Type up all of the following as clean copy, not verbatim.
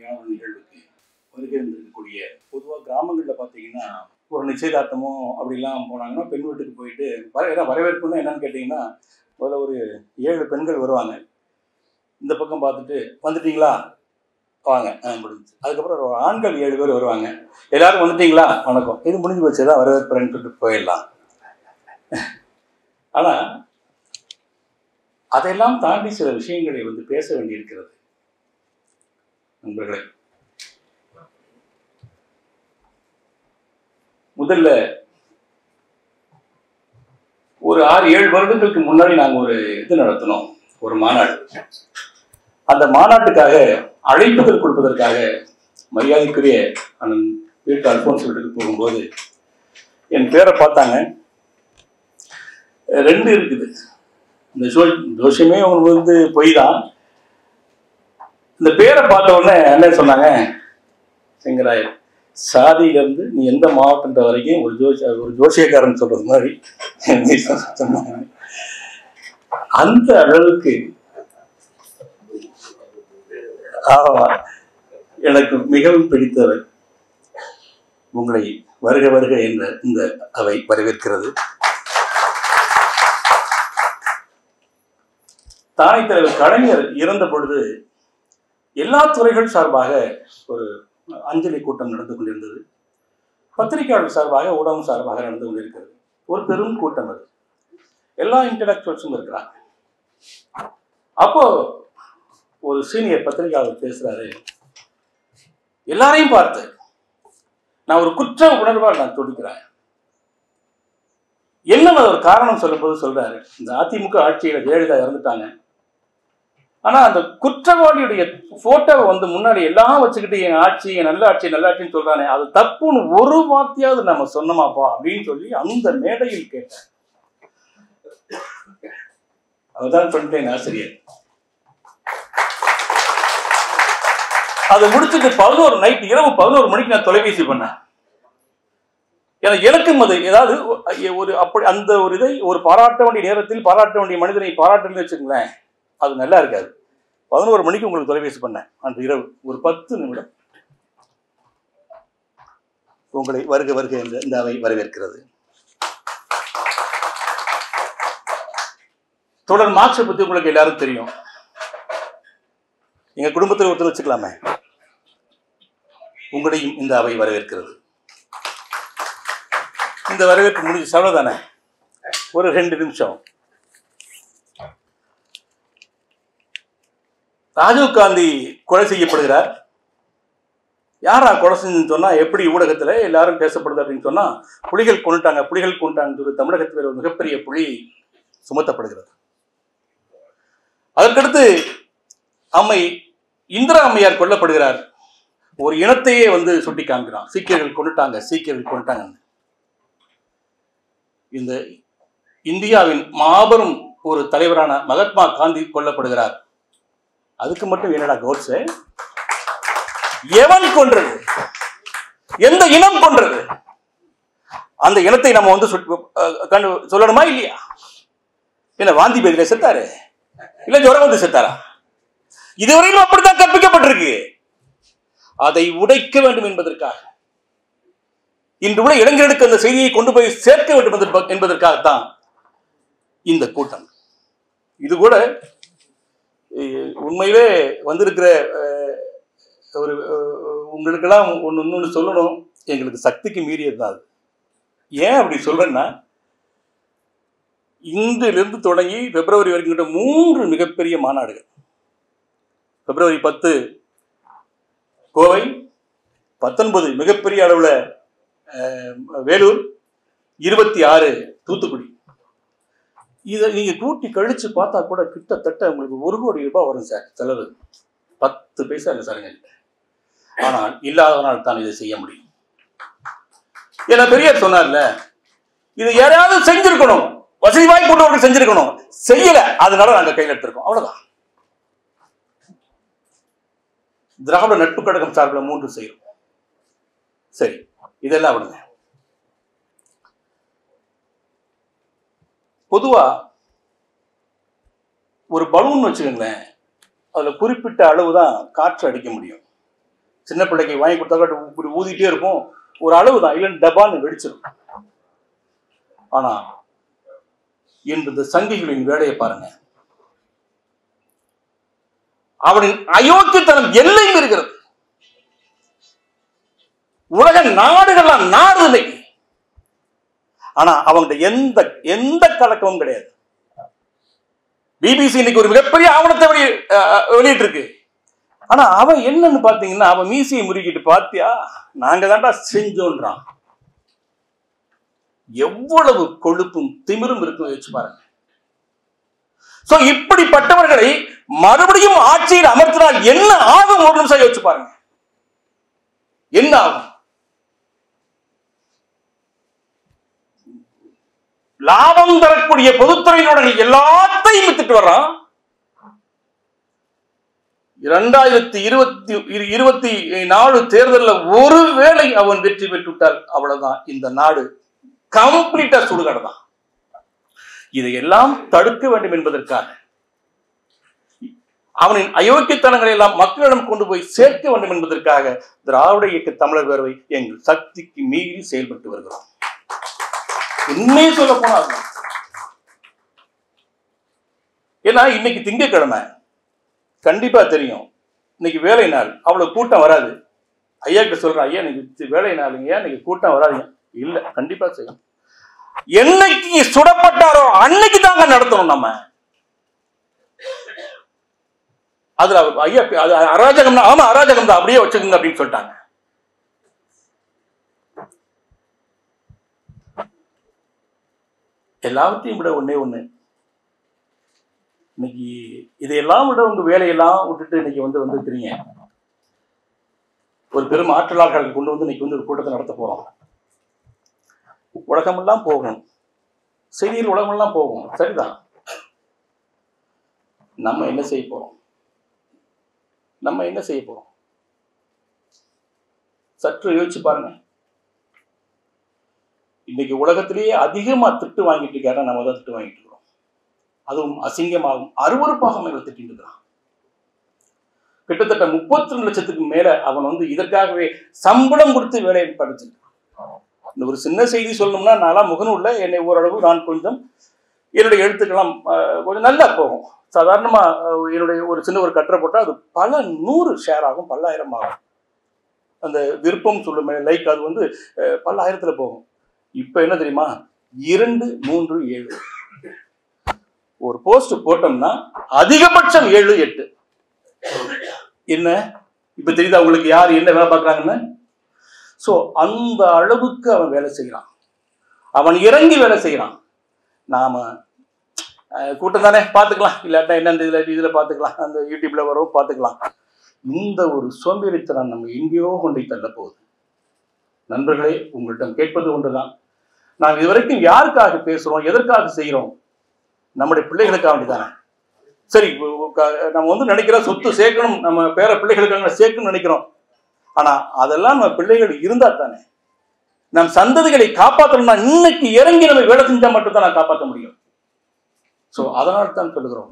மாதிரியான ஒரு நிகழ்வுக்கு வருகை இருந்திருக்கக்கூடிய பொதுவாக கிராமங்களில் பார்த்தீங்கன்னா ஒரு நிச்சயதார்த்தமோ அப்படிலாம் போனாங்கன்னா பெண் வீட்டுக்கு போயிட்டு வரவேற்புன்னா என்னன்னு கேட்டிங்கன்னா முதல்ல ஒரு 7 பெண்கள் வருவாங்க. இந்த பக்கம் பார்த்துட்டு வந்துட்டீங்களா வாங்க முடிஞ்சு. அதுக்கப்புறம் ஒரு ஆண்கள் 7 பேர் வருவாங்க. எல்லாரும் வந்துட்டீங்களா வணக்கம், இது முடிஞ்சு வச்சு தான் வரவேற்புறேன்னு சொல்லிட்டு போயிடலாம். ஆனால் அதையெல்லாம் தாண்டி சில விஷயங்களை பேச வேண்டியிருக்கிறது நண்பர்களே. முதல்ல ஒரு 6-7 வருடங்களுக்கு முன்னாடி நாங்கள் ஒரு இது நடத்தினோம், ஒரு மாநாடு. அந்த மாநாட்டுக்காக அழைப்புதல் கொடுப்பதற்காக மரியாதைக்குரிய அண்ணன் வீட்டு அல்போன்ஸ் வீட்டுக்கு போகும்போது என் பேரை பார்த்தாங்க. 2 இருக்குது. இந்த ஜோஷியமே அவங்க பொய் தான். இந்த பேரை பார்த்த உடனே என்ன சொன்னாங்க, சிங்கராயர் சாதியிலிருந்து நீ எந்த மாவட்டன்ற வரைக்கும் ஒரு ஜோசியக்காரன் சொல்றது மாதிரி சொன்னாங்க. அந்த அளவுக்கு எனக்கு மிகவும் பிடித்தவர். உங்களை வருக வருக என்ற இந்த அவை வரவேற்கிறது. தானை தலைவர் கலைஞர் இறந்த பொழுது எல்லா துறைகள் சார்பாக ஒரு அஞ்சலி கூட்டம் நடந்து கொண்டிருந்தது. பத்திரிகையாளர் சார்பாக, ஊடகம் சார்பாக நடந்து கொண்டிருக்கிறது. ஒரு பெரும் கூட்டம் அது. எல்லா இன்டலெக்சுவல்ஸும் இருக்கிறாங்க. அப்போ ஒரு சீனியர் பத்திரிகையாளர் பேசுறாரு. எல்லாரையும் பார்த்து நான் ஒரு குற்ற உணர்வால் நான் துடிக்கிறேன். என்ன ஒரு காரணம் சொல்லும்போது சொல்றாரு, இந்த அதிமுக ஆட்சியில ஜெயலலிதா இறந்துட்டாங்க. ஆனா அந்த குற்றவாளியுடைய போட்டோவை முன்னாடி எல்லாம் வச்சுக்கிட்டு என் ஆட்சி, என் நல்லாட்சின்னு சொல்றானே, அது தப்புன்னு ஒரு வார்த்தையாவது நம்ம சொன்னோமாப்பா அப்படின்னு சொல்லி அந்த மேடையில் கேட்டார். அதுதான் ஃப்ரண்ட்லைன் ஆசிரியர். அதை முடிச்சுட்டு இரவு 11 மணிக்கு நான் தொலைபேசி பண்ணேன். எனக்கும் அது ஏதாவது ஒரு அப்படி அந்த ஒரு இதை ஒரு பாராட்ட வேண்டிய நேரத்தில் பாராட்ட வேண்டிய மனிதனை பாராட்டுன்னு வச்சுக்கங்களேன், அது நல்லா இருக்காது. 11 மணிக்கு உங்களுக்கு தொலைபேசி பண்ணேன். அன்று இரவு ஒரு 10 நிமிடம் உங்களை வருக வருக என்ற இந்த அவை வரவேற்கிறது. தொடர் மார்க்ஸை பத்தி உங்களுக்கு எல்லாரும் தெரியும். எங்க குடும்பத்தில் ஒருத்தர் வச்சுக்கலாமே, உங்களையும் இந்த அவை வரவேற்கிறது. இந்த வரவேற்பு முடிஞ்சு அவ்வளவுதானே, ஒரு 2 நிமிஷம். ராஜீவ் காந்தி கொலை செய்யப்படுகிறார். யாரா கொலை செஞ்சுன்னு சொன்னா எப்படி ஊடகத்துல எல்லாரும் பேசப்படுது அப்படின்னு சொன்னா, புலிகள் கொண்டுட்டாங்க தமிழகத்தில் ஒரு மிகப்பெரிய புலி சுமத்தப்படுகிறது. அதற்கடுத்து அம்மை இந்திரா அம்மையார் கொல்லப்படுகிறார். ஒரு இனத்தையே சுட்டி காண்கிறான், சீக்கியர்கள் கொண்டுட்டாங்க. இந்த இந்தியாவின் மாபெரும் ஒரு தலைவரான மகாத்மா காந்தி கொல்லப்படுகிறார். அதுக்கு மட்டும் என்னடா கோட்ஸே? எவன் கொன்றது? எந்த இனம் கொன்றது? அந்த இனத்தை நம்ம சொல்லணுமா இல்லையா? என்ன வாந்தி பேதியில செத்தாரு, இல்ல ஜுரம் செத்தாரா? இதுவரையிலும் அப்படித்தான் கற்பிக்கப்பட்டிருக்கு. அதை உடைக்க வேண்டும் என்பதற்காக, இன்று உள்ள இளைஞர்களுக்கு அந்த செய்தியை கொண்டு போய் சேர்க்க வேண்டும் என்பதற்காகத்தான் இந்த கூட்டம். இது கூட உண்மையிலே வந்திருக்கிற ஒரு உங்களுக்கெல்லாம் ஒன்று சொல்லணும், எங்களுக்கு சக்திக்கு மீறியது தான். ஏன் அப்படி சொல்றேன்னா, இன்றிலிருந்து தொடங்கி பிப்ரவரி வரைக்கும் 3 மிகப்பெரிய மாநாடுகள். பிப்ரவரி 10 கோவை, 19 மிகப்பெரிய அளவுல வேலூர், 26 தூத்துக்குடி. இதை நீங்க கூட்டி கழிச்சு பார்த்தா கூட கிட்டத்தட்ட உங்களுக்கு 1 கோடி ரூபாய் வரும் சார் செலவு. 10 பைசா இல்லை சார். ஆனால் இல்லாதவனால் தான் இதை செய்ய முடியும். ஏன்னா பெரியார் சொன்னார்ல, இது யாராவது செஞ்சிருக்கணும், வசதி வாய்ப்புள்ளவர்கள் செஞ்சிருக்கணும், செய்யல, அதனால நாங்க கையில் எடுத்திருக்கோம், அவ்வளவுதான். திராவிட நட்பு கழகம் சார்பில் 3 செய்யும். சரி, இதெல்லாம் விடுங்க. பொதுவா ஒரு பலூன் வச்சுக்கோங்களேன், அதுல குறிப்பிட்ட அளவுதான் காற்று அடிக்க முடியும். சின்ன பிள்ளைக்கு வாங்கி கொடுத்தா இப்படி ஊதிட்டே இருக்கும், ஒரு அளவு தான், இல்லைன்னு டபான்னு வெடிச்சிடும். ஆனா இன்று இந்த சங்கிகளின் வேலையை பாருங்க. அவனின் அயோக்கியத்தனம் எல்லை இருக்கிறது. உலக நாடுகள்லாம் நாடு இன்னைக்கு. ஆனா அவங்க எந்த எந்த கலக்கமும் கிடையாது. பிபிசி இன்னைக்கு ஒரு மிகப்பெரிய ஆவணத்தை வெளியிட்டு இருக்கு. ஆனா அவன் என்னன்னு பாத்தீங்கன்னா, அவன் மீசியை முறுக்கிட்டு பாத்தியா நாங்க தான்டா செஞ்சோன்றான். எவ்வளவு கொழுப்பும் திமிரும் இருக்கும் யோசிச்சு பாருங்க. சோ இப்படிப்பட்டவர்களை மறுபடியும் ஆட்சியில் அமர்த்தினால் என்ன ஆகும்? ஒரு நிமிஷம் யோசிச்சு பாருங்க, என்ன ஆகும்? லாபம் தரக்கூடிய பொதுத்துறையினுடைய எல்லாத்தையும் வித்துட்டு வர்றான். 2024 தேர்தலில் ஒருவேளை அவன் வெற்றி பெற்றுவிட்டால் அவ்வளவுதான், இந்த நாடு கம்ப்ளீட்டா சுடுகாடு தான். இதையெல்லாம் தடுக்க வேண்டும் என்பதற்காக, அவனின் அயோக்கியத்தனங்களை எல்லாம் மக்களிடம் கொண்டு போய் சேர்க்க வேண்டும் என்பதற்காக திராவிட இயக்க தமிழர் பேரவை எங்கள் சக்திக்கு மீறி செயல்பட்டு வருகிறோம். உண்மையை சொல்ல போனா, ஏன்னா இன்னைக்கு திங்கட்கிழமை கண்டிப்பா தெரியும், இன்னைக்கு வேலை நாள், அவ்வளவு கூட்டம் வராது. ஐயா கிட்ட சொல்றேன், ஐயா இன்னைக்கு வேலை நாளுங்க, இன்னைக்கு கூட்டம் வராதுங்க. இல்ல, கண்டிப்பா செய்யும். என்னைக்கு சுடப்பட்டாரோ அன்னைக்கு தாங்க நடத்தணும் நம்ம. அதுல ஐயா அது அராஜகம் தான், ஆமா அராஜகம் தான், அப்படியே வச்சுக்கோங்க அப்படின்னு சொல்லிட்டாங்க. எல்லாவற்றையும் விட ஒன்னே ஒண்ணு, இன்னைக்கு இதையெல்லாம் விட உங்க வேலையெல்லாம் விட்டுட்டு இன்னைக்கு வந்துருக்கிறீங்க. ஒரு பெரும் ஆற்றலாளர்கள் கொண்டு வந்து இன்னைக்கு ஒரு கூட்டத்தை நடத்த போறோம். உலகமெல்லாம் போகணும், செய்தியில் உலகமெல்லாம் போகும், சரிதான். நம்ம என்ன செய்ய போறோம்? நம்ம என்ன செய்ய போறோம்? சற்று யோசிச்சு பாருங்க. இன்னைக்கு உலகத்திலேயே அதிகமா திட்டு வாங்கிட்டு இருக்காரு, நம்ம தான் திட்டு வாங்கிட்டு இருக்கிறோம். அதுவும் அசிங்கமாகும் அருவருப்பாக அவன் திட்டிட்டு இருக்கிறான். கிட்டத்தட்ட 32 லட்சத்துக்கு மேல அவன் இதற்காகவே சம்பளம் கொடுத்து வேலையை படிச்சிருக்கான். இந்த ஒரு சின்ன செய்தி சொல்லணும்னா, நான் முகநூல்ல என்னை ஓரளவு நான் கொஞ்சம் என்னுடைய எழுத்துக்கெல்லாம் கொஞ்சம் நல்லா போகும். சாதாரணமா என்னுடைய ஒரு சின்ன ஒரு கட்டுரை போட்டால் அது பல 100 ஷேர் ஆகும், பல்லாயிரம் ஆகும். அந்த விருப்பம் சொல்லும் லைக் அது பல ஆயிரத்துல போகும். இப்ப என்ன தெரியுமா, 2, 3, 7 ஒரு போஸ்ட் போட்டோம்னா அதிகபட்சம் 7, 8. என்ன இப்ப தெரியுதா உங்களுக்கு யார் என்ன வேலை பார்க்கறாங்கன்னு? சோ அந்த அளவுக்கு அவன் வேலை செய்யறான், அவன் இறங்கி வேலை செய்யறான். நாம கூட்டம் தானே பார்த்துக்கலாம், இல்லாட்டா என்ன இதுல பார்த்துக்கலாம், அந்த யூடியூப்ல வரும் பார்த்துக்கலாம். இந்த ஒரு சோம்பேறித்தனம் நம்ம எங்கேயோ கொண்டு தள்ள போகுது. நண்பர்களே, உங்கள்கிட்ட கேட்பது ஒன்றுதான், நாம் இதுவரைக்கும் யாருக்காக பேசுறோம், எதற்காக செய்யறோம்? நம்முடைய பிள்ளைகளுக்காக வேண்டிதானே. சரி, நம்ம நினைக்கிறோம் சொத்து சேர்க்கணும், நம்ம பேர பிள்ளைகளுக்காக சேர்க்கணும்னு நினைக்கிறோம். ஆனா அதெல்லாம் நம்ம பிள்ளைகள் இருந்தா தானே, நம் சந்ததிகளை காப்பாற்றணும்னா இன்னைக்கு இறங்கி நம்ம வேலை செஞ்சா மட்டும் தான் நான் காப்பாற்ற முடியும். சோ அதனால தான் சொல்லுகிறோம்,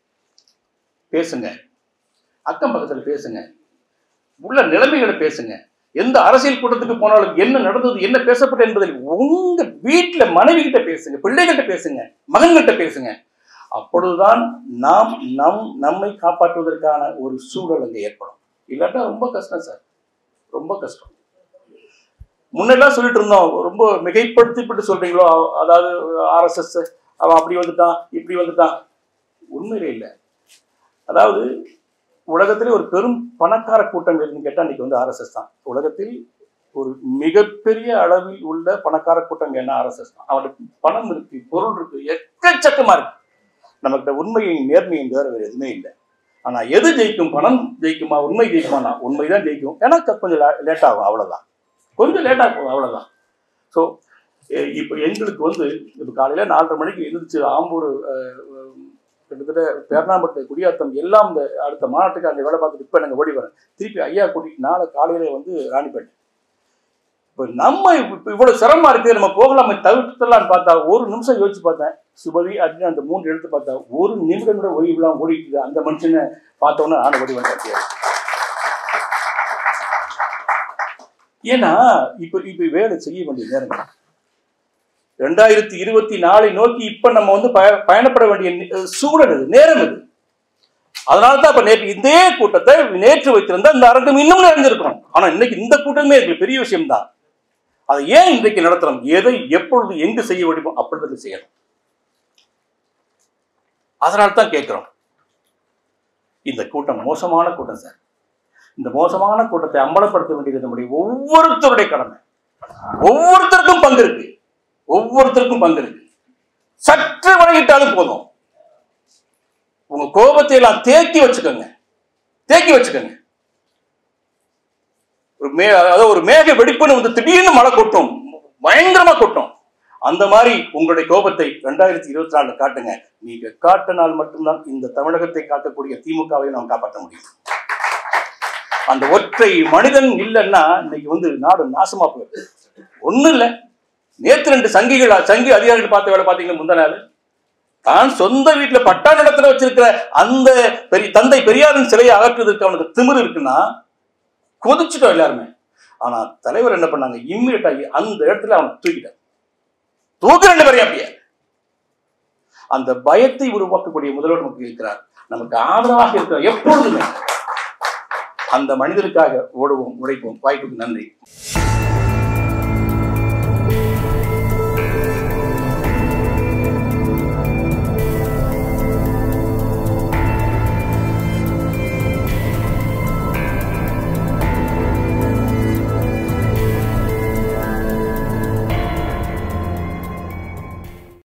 பேசுங்க, அக்கம் பக்கத்தில் பேசுங்க, உள்ள நிலைமைகளை பேசுங்க. எந்த அரசியல் கூட்டத்துக்கு போனாலும் என்ன நடந்தது, என்ன பேசப்பட்டது என்பதில் உங்க வீட்டுல மனைவி கிட்ட பேசுங்க, பிள்ளைகிட்ட பேசுங்க, மகன்கிட்ட பேசுங்க. அப்பொழுதுதான் நாம் நம்மை காப்பாற்றுவதற்கான ஒரு சூழல் அங்கே ஏற்படும். இல்லாட்டா ரொம்ப கஷ்டம் சார், ரொம்ப கஷ்டம். முன்னெல்லாம் சொல்லிட்டு இருந்தோம், ரொம்ப மிகைப்படுத்திப்பட்டு சொல்றீங்களோ, அதாவது RSS அவன் அப்படி வந்துட்டான் இப்படி வந்துட்டான். உண்மையிலே இல்லை. அதாவது உலகத்திலே ஒரு பெரும் பணக்கார கூட்டம் எதுன்னு கேட்டா இன்னைக்கு RSS தான். உலகத்தில் ஒரு மிகப்பெரிய அளவில் உள்ள பணக்கார கூட்டம் என்ன RSS தான். அவனுக்கு பணம் இருக்கு, பொருள் இருக்கு, எக்கச்சக்கமா இருக்கு. நமக்கு உண்மையின் நேர்மையின் வேற எதுவுமே இல்லை. ஆனா எது ஜெயிக்கும்? பணம் ஜெயிக்குமா, உண்மை ஜெயிக்குமானா உண்மைதான் ஜெயிக்கும். ஏன்னா கொஞ்சம் லேட் ஆகும், அவ்வளவுதான், கொஞ்சம் லேட் ஆகும், அவ்வளவுதான். ஸோ இப்போ எங்களுக்கு இப்போ காலையில 4:30 மணிக்கு எழுந்திரிச்சு ஆம்பூர் கிட்டத்தட்ட பேர்ணாம்பட்டு குடியாத்தம் எல்லாம் இந்த அடுத்த மாநாட்டுக்கு அங்கே வேலை பார்த்துட்டு இப்போ நாங்கள் ஓடி வரேன். திருப்பி ஐயா கூட்டிட்டு நாளை காலையில ராணிப்பேட்டை. இப்போ நம்ம இவ்வளவு சிரமமா இருக்கு, நம்ம போகலாமே தவிர்த்துலான்னு பார்த்தா ஒரு நிமிஷம் யோசிச்சு பார்த்தேன். சுபவி அப்படின்னு அந்த 3 எழுத்து பார்த்தா ஒரு நிமிடம் கூட ஓய்வுலாம் ஓடிட்டு அந்த மனுஷனை பார்த்தோன்னா நானும் ஓடி வந்தேன். ஏன்னா இப்ப இப்ப வேலை செய்ய வேண்டிய நேரம் 2024 நோக்கி இப்ப நம்ம வந்து பயணப்பட வேண்டிய சூழல் இது, நேரம் இது. அதனாலதான் இப்ப நேற்று இதே கூட்டத்தை நேற்று வைத்திருந்தா இந்த அரங்கம் இன்னும் நிறைஞ்சிருக்கணும். ஆனா இன்னைக்கு இந்த கூட்டமே எங்களுக்கு பெரிய விஷயம் தான். அதை ஏன் இன்றைக்கு நடத்துறோம்? எதை எப்பொழுது எங்கு செய்ய வேண்டுமோ அப்பொழுது செய்யணும். அதனால்தான் கேட்கிறோம். இந்த கூட்டம் மோசமான கூட்டம் சார். இந்த மோசமான கூட்டத்தை அம்பலப்படுத்த வேண்டியது நம்முடைய ஒவ்வொருத்தருடைய கடமை. ஒவ்வொருத்தருக்கும் பங்கு இருக்கு. ஒவ்வொருத்தருக்கும் பங்கு இருக்கு. சற்று வழங்கிட்டாலும் போதும். உங்க கோபத்தை எல்லாம் தேக்கி வச்சுக்கோங்க. தேக்கி வச்சுக்கோங்க. ஒரு மேக வெடிப்புன்னு வந்து திடீர்னு மழை கொட்டும், பயங்கரமா கொட்டும். அந்த மாதிரி உங்களுடைய கோபத்தை 2024 காட்டுங்க. நீங்க காட்டினால் மட்டும்தான் இந்த தமிழகத்தை காக்கக்கூடிய திமுகவை நாம் காப்பாற்ற முடியும். அந்த ஒற்றை மனிதன் இல்லைன்னா இன்னைக்கு வந்து நாடு நாசமா போயிருக்கு. ஒண்ணும் இல்லை. நேற்று 2 சங்கி அதிகாரிகள் பார்த்த வேலை பார்த்தீங்கன்னா முந்த நாள் தான் சொந்த வீட்டுல பட்டா நடத்துல வச்சிருக்கிற அந்த தந்தை பெரியாரின் சிலையை அகற்றுவதற்கு அவனுக்கு திமிரு இருக்குன்னா கொதிச்சுட்டோம் எல்லாருமே. ஆனா தலைவர் என்ன பண்ணாங்க? இம்மிடியட் ஆகி அந்த இடத்துல அவனை தூக்கிட்டார். தூக்கு 2 பேரையும் அப்படியே. அந்த பயத்தை உருவாக்கக்கூடிய முதல்வர் நமக்கு இருக்கிறார், நமக்கு ஆதரவாக இருக்கிறார் எப்பொழுதுமே. அந்த மனிதனுக்காக ஓடுவோம், உழைப்போம். வாய்ப்புக்கு நன்றி.